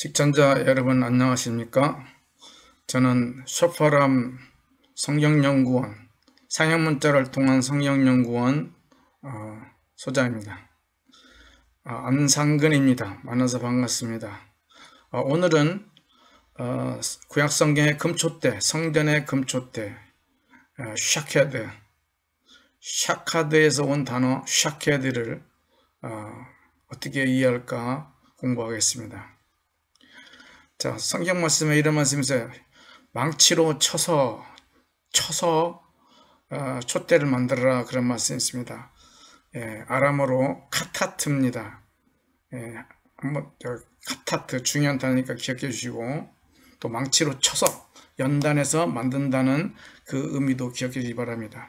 시청자 여러분 안녕하십니까? 저는 쇼파람 성경연구원, 상형문자를 통한 성경연구원 소장입니다. 안상근입니다. 만나서 반갑습니다. 오늘은 구약성경의 금초대, 성전의 금초대, 샤카드에서 온 단어 샤케드를 어떻게 이해할까 공부하겠습니다. 자, 성경 말씀에 이런 말씀이 있어요. 망치로 쳐서 촛대를 만들어라, 그런 말씀이 있습니다. 아람어로 카타트입니다. 한번 카타트 중요한 단어니까 기억해 주시고, 또 망치로 쳐서 연단해서 만든다는 그 의미도 기억해 주시기 바랍니다.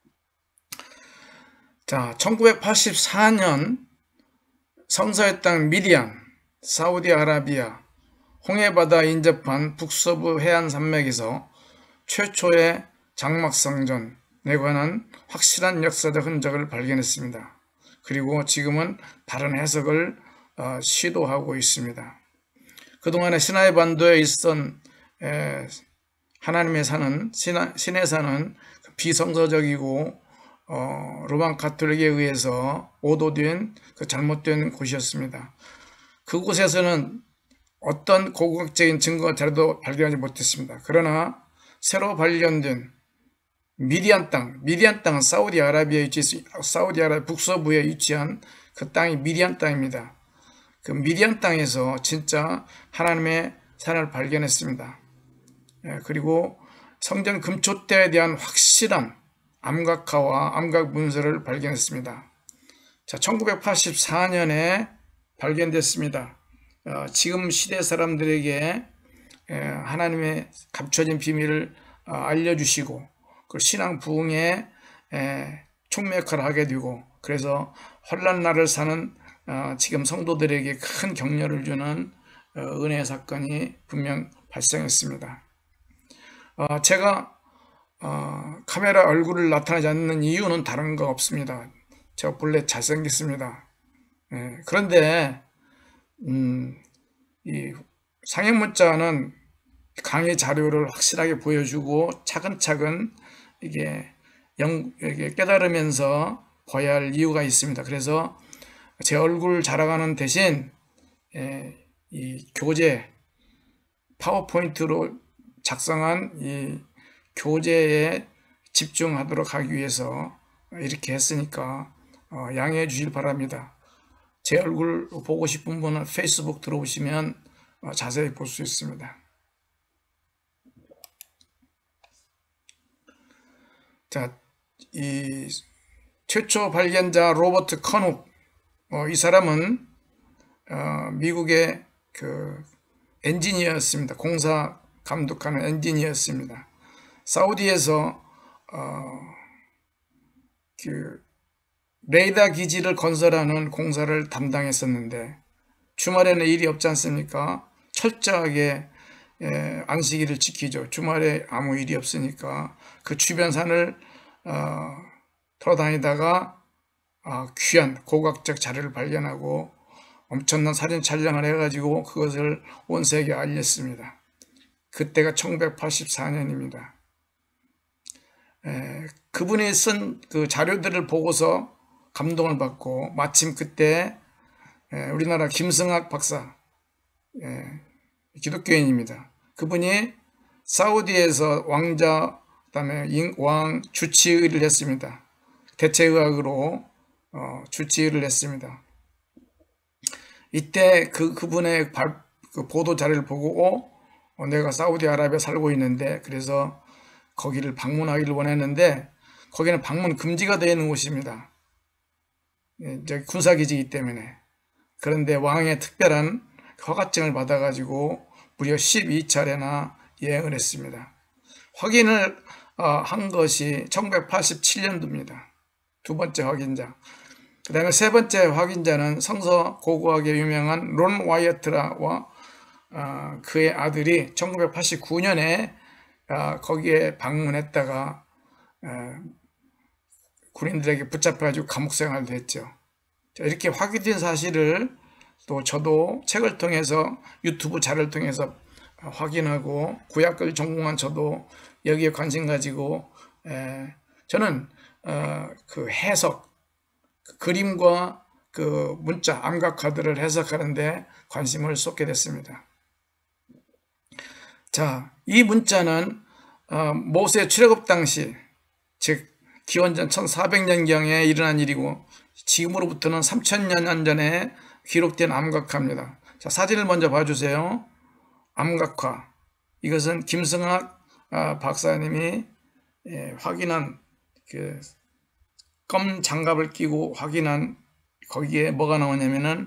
자, 1984년 성서의 땅 미디안, 사우디아라비아, 홍해바다 인접한 북서부 해안산맥에서 최초의 장막성전에 관한 확실한 역사적 흔적을 발견했습니다. 그리고 지금은 다른 해석을 시도하고 있습니다. 그동안에 시나이 반도에 있던 하나님의 산은, 신의 산은 비성서적이고 로만 가톨릭에 의해서 오도된 그 잘못된 곳이었습니다. 그곳에서는 어떤 고고학적인 증거 자료도 발견하지 못했습니다. 그러나 새로 발견된 미디안 땅은 사우디아라비아에 사우디아라비아 북서부에 위치한 그 땅이 미디안 땅입니다. 그 미디안 땅에서 진짜 하나님의 산을 발견했습니다. 그리고 성전 금초대에 대한 확실한 암각화와 암각 문서를 발견했습니다. 자, 1984년에 발견됐습니다. 지금 시대 사람들에게 하나님의 감춰진 비밀을 알려주시고 그 신앙 부흥에 촉매 역할을 하게 되고, 그래서 혼란날을 사는 지금 성도들에게 큰 격려를 주는 은혜의 사건이 분명 발생했습니다. 제가 카메라 얼굴을 나타내지 않는 이유는 다른 거 없습니다. 제가 본래 잘생겼습니다. 그런데 이 상형문자는 강의 자료를 확실하게 보여주고 차근차근 이게 깨달으면서 봐야 할 이유가 있습니다. 그래서 제 얼굴 자랑하는 대신 이 교재 파워포인트로 작성한 이 교재에 집중하도록 하기 위해서 이렇게 했으니까 양해해 주실 바랍니다. 제 얼굴 보고 싶은 분은 페이스북 들어오시면 자세히 볼 수 있습니다. 자, 이 최초 발견자 로버트 커눅, 이 사람은 미국의 그 엔지니어였습니다. 공사 감독하는 엔지니어였습니다. 사우디에서 그 레이더 기지를 건설하는 공사를 담당했었는데, 주말에는 일이 없지 않습니까? 철저하게 안식일을 지키죠. 주말에 아무 일이 없으니까 그 주변 산을 돌아다니다가 귀한 고고학적 자료를 발견하고 엄청난 사진 촬영을 해가지고 그것을 온 세계에 알렸습니다. 그때가 1984년입니다. 그분이 쓴 그 자료들을 보고서 감동을 받고, 마침 그때 우리나라 김승학 박사, 기독교인입니다. 그분이 사우디에서 왕자, 그다음에 왕 주치의를 했습니다. 대체의학으로 주치의를 했습니다. 이때 그분의 그 보도 자료를 보고 내가 사우디아라비아에 살고 있는데, 그래서 거기를 방문하기를 원했는데 거기는 방문 금지가 되어 있는 곳입니다. 군사기지이기 때문에. 그런데 왕의 특별한 허가증을 받아가지고 무려 12차례나 여행을 했습니다. 확인을 한 것이 1987년도입니다. 두 번째 확인자. 그 다음에 세 번째 확인자는 성서 고고학에 유명한 론 와이어트라와 그의 아들이 1989년에 거기에 방문했다가 군인들에게 붙잡혀가지고 감옥 생활도 했죠. 자, 이렇게 확인된 사실을 또 저도 책을 통해서 유튜브 자료를 통해서 확인하고 구약을 전공한 저도 여기에 관심 가지고 저는 그 해석, 그 그림과 그 문자 암각화들을 해석하는데 관심을 쏟게 됐습니다. 자, 이 문자는 모세 출애굽 당시, 즉 기원전 1400년경에 일어난 일이고 지금으로부터는 3000년 전에 기록된 암각화입니다. 자, 사진을 먼저 봐주세요. 암각화. 이것은 김승학 박사님이 확인한 그 검 장갑을 끼고 확인한, 거기에 뭐가 나오냐면은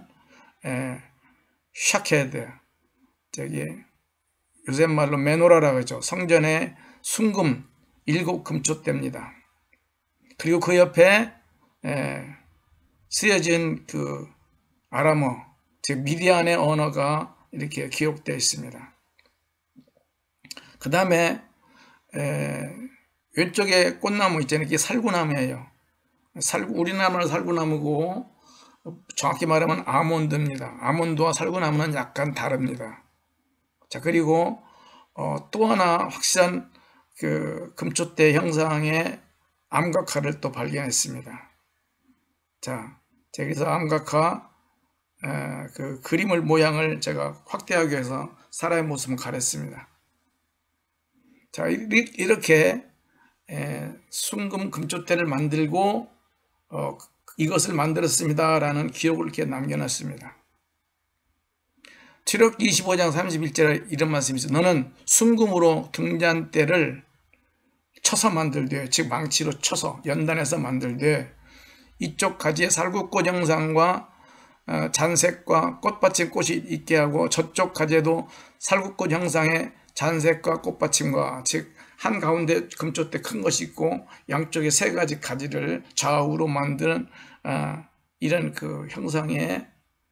샤케드, 저기 요새 말로 메노라라고 하죠. 성전의 순금 7금초대입니다. 그리고 그 옆에 쓰여진 그 아람어, 즉 미디안의 언어가 이렇게 기록되어 있습니다. 그 다음에 왼쪽에 꽃나무 있잖아요. 이게 살구나무예요. 우리나라는 살구나무고 정확히 말하면 아몬드입니다. 아몬드와 살구나무는 약간 다릅니다. 자, 그리고 또 하나 확실한 그 금초대 형상의 암각화를 또 발견했습니다. 자, 여기서 암각화 그 그림을 모양을 제가 확대하기 위해서 사람의 모습을 가렸습니다. 자, 이렇게 순금 금초대를 만들고 이것을 만들었습니다 라는 기록을 이렇게 남겨놨습니다. 출애굽 25장 31절에 이런 말씀이 있어요. 너는 순금으로 등잔대를 쳐서 만들되, 즉 망치로 쳐서 연단해서 만들되, 이쪽 가지에 살구꽃 형상과 잔색과 꽃받침 꽃이 있게 하고 저쪽 가지에도 살구꽃 형상의 잔색과 꽃받침과, 즉 한가운데 금초대 큰 것이 있고 양쪽에 세 가지 가지를 좌우로 만드는 이런 그 형상의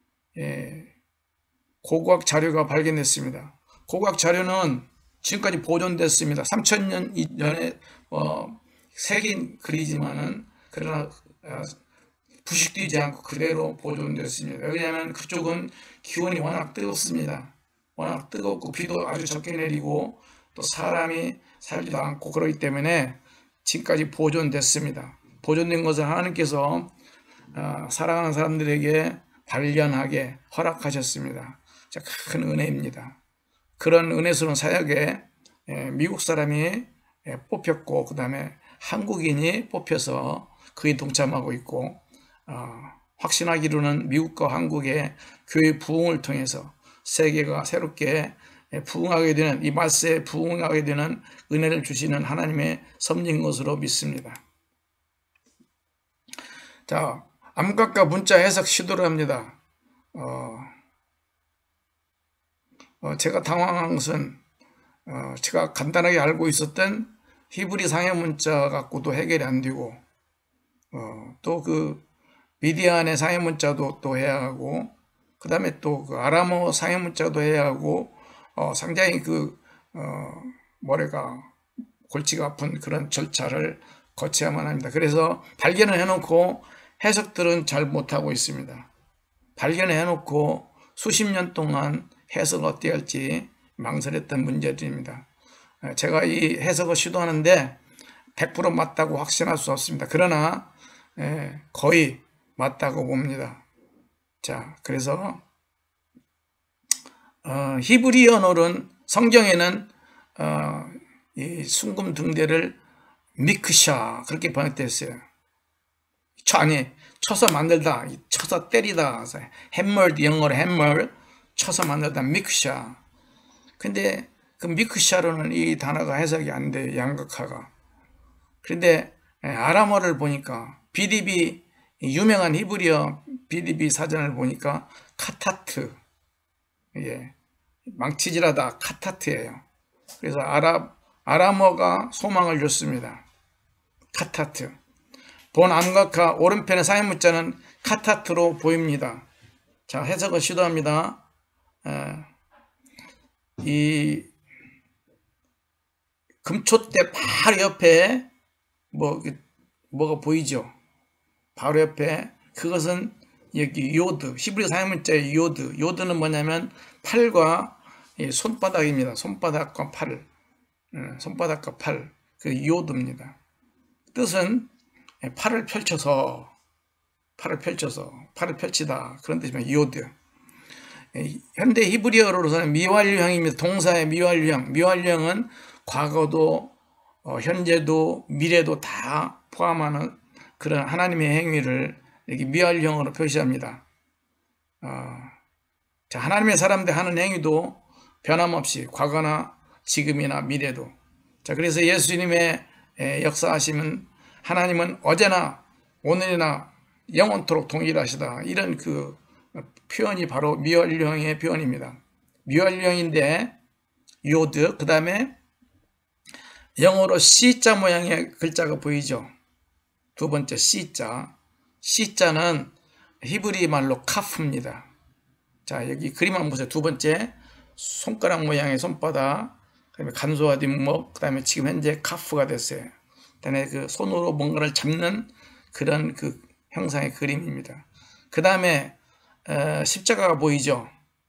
고고학 자료가 발견됐습니다. 고고학 자료는 지금까지 보존됐습니다. 3000년 이전에 새긴 글이지만은 그러나 부식되지 않고 그대로 보존됐습니다. 왜냐하면 그쪽은 기온이 워낙 뜨겁습니다. 워낙 뜨겁고 비도 아주 적게 내리고 또 사람이 살지도 않고 그러기 때문에 지금까지 보존됐습니다. 보존된 것을 하나님께서 사랑하는 사람들에게 발견하게 허락하셨습니다. 자, 큰 은혜입니다. 그런 은혜스러운 사역에 미국 사람이 뽑혔고 그 다음에 한국인이 뽑혀서 그에 동참하고 있고, 확신하기로는 미국과 한국의 교회 부흥을 통해서 세계가 새롭게 부흥하게 되는, 이 말세에 부흥하게 되는 은혜를 주시는 하나님의 섭리인 것으로 믿습니다. 자, 암각과 문자 해석 시도를 합니다. 제가 당황한 것은 제가 간단하게 알고 있었던 히브리 상해 문자 갖고도 해결이 안 되고, 또 그 미디안의 상해 문자도 또 해야 하고, 그 다음에 또 그 아람어 상해 문자도 해야 하고, 상당히 뭐랄까 골치가 아픈 그런 절차를 거쳐야만 합니다. 그래서 발견을 해놓고 해석들은 잘 못하고 있습니다. 발견을 해놓고 수십 년 동안 해석을 어떻게 할지 망설였던 문제들입니다. 제가 이 해석을 시도하는데 100% 맞다고 확신할 수 없습니다. 그러나 거의 맞다고 봅니다. 자, 그래서 히브리 언어는 성경에는 이 순금 등대를 미크샤 그렇게 번역됐어요. 쳐서 만들다, 쳐서 때리다, 해멀, 영어로 해멀, 쳐서 만들다, 미크샤. 근데 그 미크샤로는 이 단어가 해석이 안 돼요, 양극화가. 그런데 아람어를 보니까 BDB, 유명한 히브리어 BDB 사전을 보니까 카타트, 망치질하다 카타트예요. 그래서 아람어가 소망을 줬습니다. 카타트. 본 암각화 오른편의 상해 문자는 카타트로 보입니다. 자, 해석을 시도합니다. 이 금초대 바로 옆에 뭐가 보이죠? 바로 옆에 그것은 여기 요드, 히브리 사용문자의 요드. 요드는 뭐냐면 팔과 손바닥입니다. 손바닥과 팔. 손바닥과 팔. 그 요드입니다. 뜻은 팔을 펼쳐서, 팔을 펼치다. 그런 뜻이면 요드. 현대 히브리어로서는 미완료형입니다. 동사의 미완료형. 미완료형은 과거도 현재도 미래도 다 포함하는 그런 하나님의 행위를 여기 미완료형으로 표시합니다. 자, 하나님의 사람들 하는 행위도 변함없이 과거나 지금이나 미래도. 자, 그래서 예수님의 역사하심은 하나님은 어제나 오늘이나 영원토록 동일하시다. 이런 그 표현이 바로 미완료형의 표현입니다. 미완료형인데 요드, 그 다음에 영어로 C자 모양의 글자가 보이죠. 두 번째 C자. C자는 히브리 말로 카프입니다. 자, 여기 그림 한번 보세요. 두 번째 손가락 모양의 손바닥, 그다음에 간소화 뒷목, 그다음에 지금 현재 카프가 됐어요. 그다음에 그 손으로 뭔가를 잡는 그런 그 형상의 그림입니다. 그다음에 십자가가 보이죠.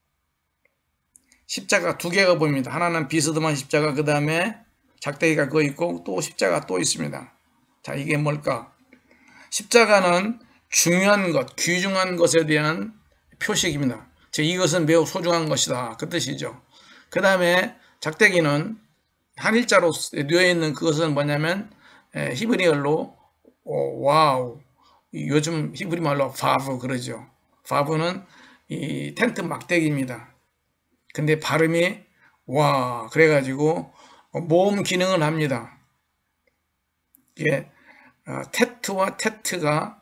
십자가 두 개가 보입니다. 하나는 비스듬한 십자가, 그 다음에 작대기가 그거 있고 또 십자가 또 있습니다. 자, 이게 뭘까? 십자가는 중요한 것, 귀중한 것에 대한 표식입니다. 즉 이것은 매우 소중한 것이다. 그 뜻이죠. 그 다음에 작대기는 한일자로 뉘어 있는 그것은 뭐냐면 히브리어로 와우, 요즘 히브리 말로 바브 그러죠. 바브는 이 텐트 막대기입니다. 근데 발음이 와 그래가지고 모음 기능을 합니다. 이게 테트와 테트가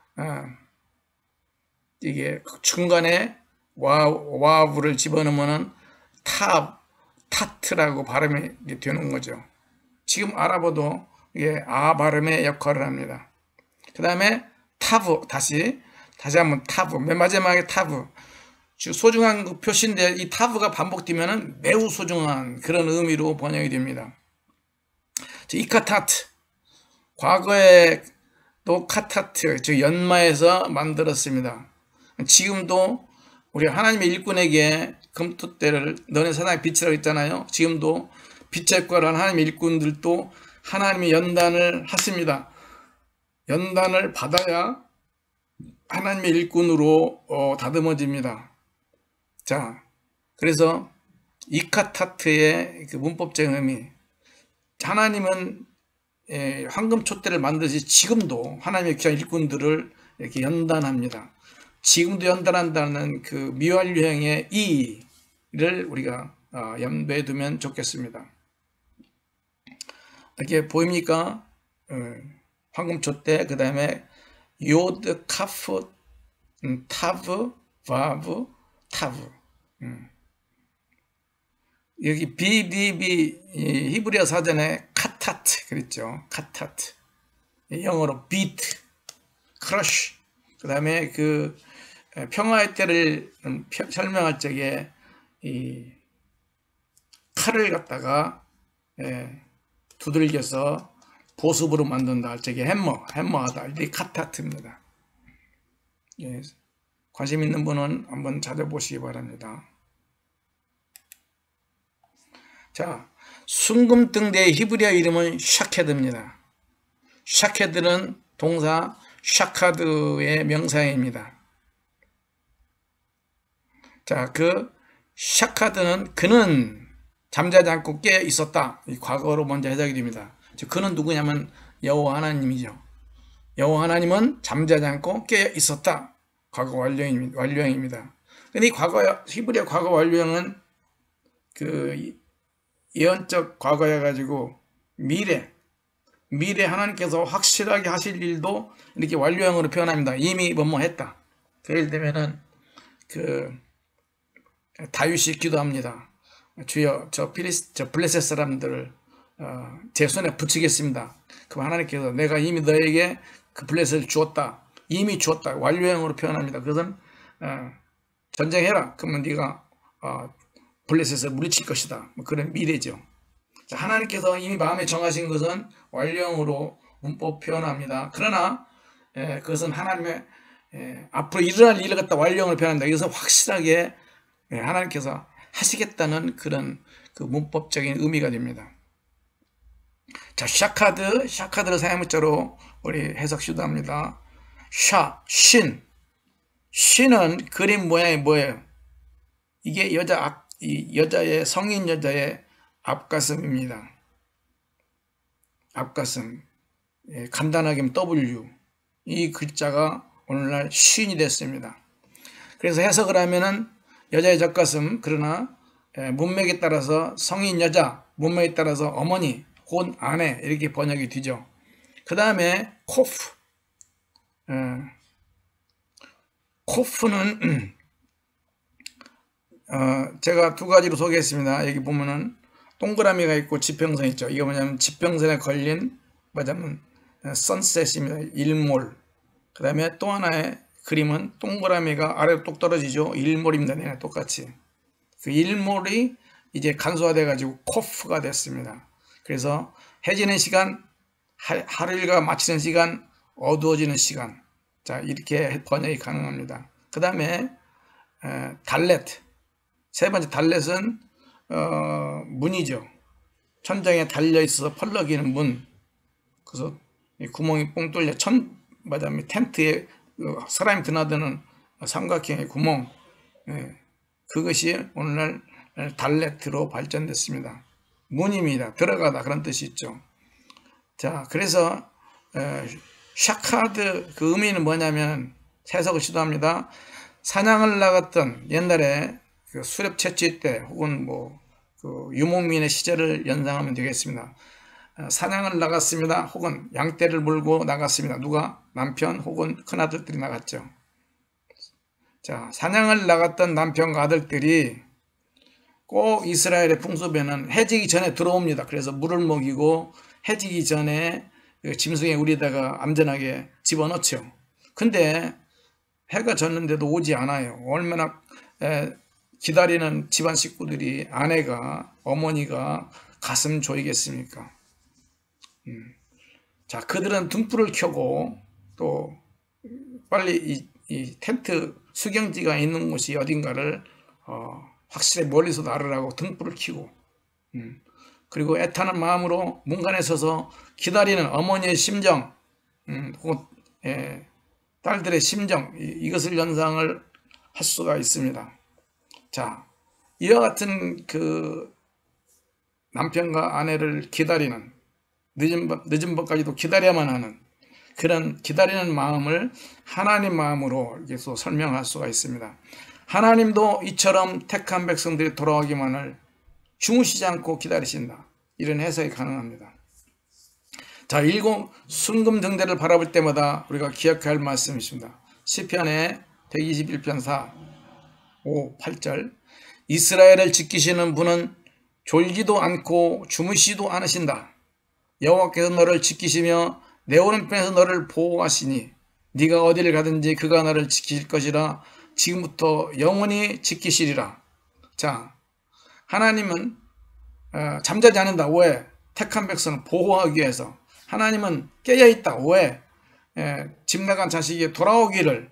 이게 중간에 와브를 집어넣으면 타트라고 발음이 되는 거죠. 지금 알아봐도 이게 아 발음의 역할을 합니다. 그 다음에 타브, 다시 한번 타브, 맨 마지막에 타브, 소중한 그 표시인데 이 타브가 반복되면 매우 소중한 그런 의미로 번역이 됩니다. 이카타트, 과거에도 카타트, 즉 연마에서 만들었습니다. 지금도 우리 하나님의 일꾼에게 금토대를 너네 세상의 빛이라고 했잖아요. 지금도 빛의 역할을 하는 하나님의 일꾼들도 하나님의 연단을 하십니다. 연단을 받아야 하나님의 일꾼으로 다듬어집니다. 자, 그래서 이카타트의 그 문법적 의미, 하나님은 황금 촛대를 만드시 지금도 하나님의 귀한 일꾼들을 이렇게 연단합니다. 지금도 연단한다는 그 미완료형의 이를 우리가 염두에 두면 좋겠습니다. 이렇게 보입니까? 황금 촛대, 그 다음에 요드, 카프, 타브, 바브, 타브. 여기 BDB 히브리어 사전에 카타트 그랬죠. 카타트. 영어로 비트, 크러쉬. 그 다음에 그 평화의 때를 설명할 적에 이 칼을 갖다가 두들겨서 보습으로 만든다 할 적에 해머하다. 이게 카타트입니다. 예, 관심 있는 분은 한번 찾아보시기 바랍니다. 자, 순금등대의 히브리어 이름은 샤케드입니다. 샤케드는 동사 샤카드의 명사입니다. 자, 그 샤카드는 그는 잠자지 않고 깨어 있었다. 이 과거로 먼저 해석이 됩니다. 즉 그는 누구냐면 여호와 하나님이죠. 여호와 하나님은 잠자지 않고 깨어 있었다. 과거 완료형입니다. 근데 이 히브리어 과거 완료형은 그 예언적 과거여 가지고 미래 하나님께서 확실하게 하실 일도 이렇게 완료형으로 표현합니다. 이미 뭐뭐 했다. 예를 들면은 그 다윗이 기도합니다. 주여 저 블레셋 사람들을 제 손에 붙이겠습니다. 그럼 하나님께서 내가 이미 너에게 그 블레셋을 주었다. 이미 주었다. 완료형으로 표현합니다. 그것은 전쟁해라. 그러면 네가 블레셋을 물리칠 것이다. 뭐 그런 미래죠. 자, 하나님께서 이미 마음에 정하신 것은 완료형으로 문법 표현합니다. 그러나 그것은 하나님의 앞으로 일어날 일을 갖다 완료형을 표현한다. 이것은 확실하게 하나님께서 하시겠다는 그런 그 문법적인 의미가 됩니다. 자, 샤카드를 사용문자로 우리 해석 시도합니다. 신은 그림 모양이 뭐예요? 이게 여자의 성인 여자의 앞가슴입니다. 앞가슴. 간단하게 W. 이 글자가 오늘날 쉰이 됐습니다. 그래서 해석을 하면은 여자의 젖가슴, 그러나 문맥에 따라서 성인 여자, 문맥에 따라서 어머니, 혹은 아내 이렇게 번역이 되죠. 그 다음에 코프는 제가 두 가지로 소개했습니다. 여기 보면은 동그라미가 있고 지평선 있죠. 이게 뭐냐면 지평선에 걸린 뭐냐면 선셋입니다. 일몰. 그 다음에 또 하나의 그림은 동그라미가 아래로 똑 떨어지죠. 일몰입니다. 네, 똑같이. 그 일몰이 이제 간소화돼 가지고 코프가 됐습니다. 그래서 해지는 시간, 하루 일과 마치는 시간, 어두워지는 시간. 자, 이렇게 번역이 가능합니다. 그 다음에 달렛. 세 번째 달렛은 문이죠. 천장에 달려 있어서 펄럭이는 문. 그래서 구멍이 뻥 뚫려 텐트에 사람이 드나드는 삼각형의 구멍. 그것이 오늘날 달렛으로 발전됐습니다. 문입니다. 들어가다 그런 뜻이 있죠. 자, 그래서 샤카드 그 의미는 뭐냐면 해석을 시도합니다. 사냥을 나갔던 옛날에 그 수렵 채취 때 혹은 그 유목민의 시절을 연상하면 되겠습니다. 사냥을 나갔습니다. 혹은 양떼를 물고 나갔습니다. 누가? 남편 혹은 큰아들들이 나갔죠. 자, 사냥을 나갔던 남편과 아들들이 꼭 이스라엘의 풍습에는 해지기 전에 들어옵니다. 그래서 물을 먹이고 해지기 전에 짐승의 우리에다가 안전하게 집어넣죠. 근데 해가 졌는데도 오지 않아요. 얼마나 기다리는 집안 식구들이, 아내가, 어머니가 가슴 조이겠습니까? 자, 그들은 등불을 켜고 또 빨리 이 텐트 수경지가 있는 곳이 어딘가를 확실히 멀리서도 알으라고 등불을 켜고 그리고 애타는 마음으로 문간에 서서 기다리는 어머니의 심정, 혹은 딸들의 심정, 이것을 연상을 할 수가 있습니다. 자, 이와 같은 그 남편과 아내를 기다리는 늦은 밤까지도 기다려야만 하는 그런 기다리는 마음을 하나님 마음으로 이렇게 설명할 수가 있습니다. 하나님도 이처럼 택한 백성들이 돌아오기만을 주무시지 않고 기다리신다. 이런 해석이 가능합니다. 자, 일곱 순금 등대를 바라볼 때마다 우리가 기억해야 할 말씀이 있습니다. 시편의 121편 4, 5, 8절. 이스라엘을 지키시는 분은 졸지도 않고 주무시지도 않으신다. 여호와께서 너를 지키시며 내 오른편에서 너를 보호하시니 네가 어디를 가든지 그가 너를 지키실 것이라. 지금부터 영원히 지키시리라. 자, 하나님은 잠자지 않는다. 왜? 택한 백성을 보호하기 위해서. 하나님은 깨어있다. 왜? 집 나간 자식이 돌아오기를.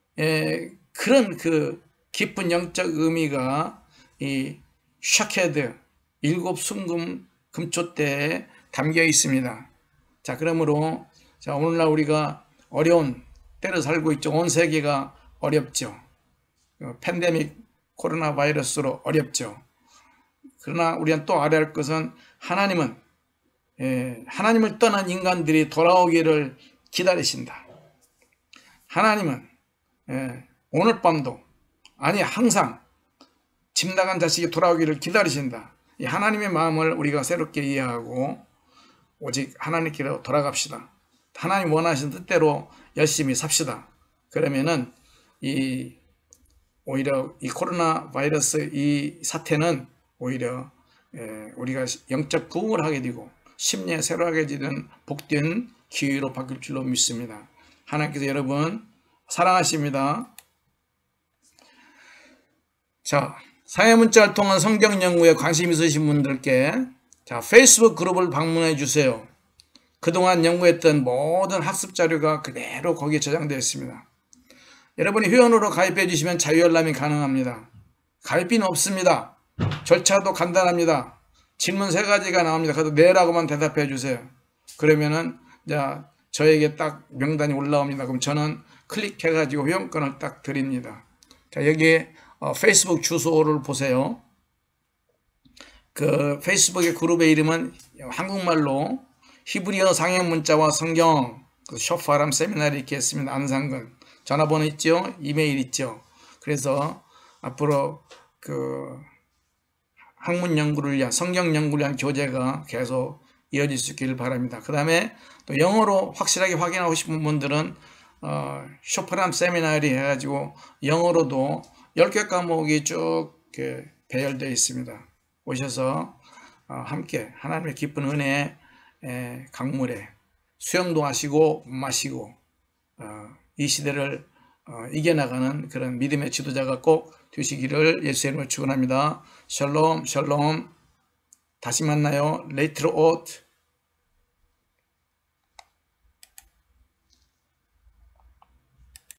그런 그 깊은 영적 의미가 이 샤케드 일곱 순금 금초대에 담겨 있습니다. 자, 그러므로 자, 오늘날 우리가 어려운 때를 살고 있죠. 온 세계가 어렵죠. 팬데믹 코로나 바이러스로 어렵죠. 그러나 우리는 또 알아야 할 것은 하나님은 하나님을 떠난 인간들이 돌아오기를 기다리신다. 하나님은 오늘 밤도 아니 항상 집 나간 자식이 돌아오기를 기다리신다. 이 하나님의 마음을 우리가 새롭게 이해하고 오직 하나님께로 돌아갑시다. 하나님 원하신 뜻대로 열심히 삽시다. 그러면은 오히려 이 코로나 바이러스 이 사태는 오히려 우리가 영적 부흥을 하게 되고 심리에 새로하게 되는 복된 기회로 바뀔 줄로 믿습니다. 하나님께서 여러분 사랑하십니다. 자, 사회 문자를 통한 성경 연구에 관심 있으신 분들께 자, 페이스북 그룹을 방문해 주세요. 그동안 연구했던 모든 학습 자료가 그대로 거기에 저장되어 있습니다. 여러분이 회원으로 가입해 주시면 자유알람이 가능합니다. 가입비는 없습니다. 절차도 간단합니다. 질문 3가지가 나옵니다. 그래도 네라고만 대답해 주세요. 그러면은 자 저에게 딱 명단이 올라옵니다. 그럼 저는 클릭해 가지고 회원권을 딱 드립니다. 자 여기 페이스북 주소를 보세요. 그 페이스북의 그룹의 이름은 한국말로 히브리어 상형 문자와 성경 쇼파람 세미나를 이렇게 했습니다. 안상근 전화번호 있죠? 이메일 있죠? 그래서 앞으로 그 학문 연구를 위한 성경 연구를 위한 교재가 계속 이어질 수 있기를 바랍니다. 그 다음에 또 영어로 확실하게 확인하고 싶은 분들은 쇼파람 세미나리 해가지고 영어로도 10개 과목이 쭉 배열되어 있습니다. 오셔서 함께 하나님의 기쁜 은혜의 강물에 수영도 하시고 마시고 이 시대를 이겨나가는 그런 믿음의 지도자가 꼭 되시기를 예수의 이름으로 축원합니다. 샬롬 샬롬. 다시 만나요. 레이트로 옷.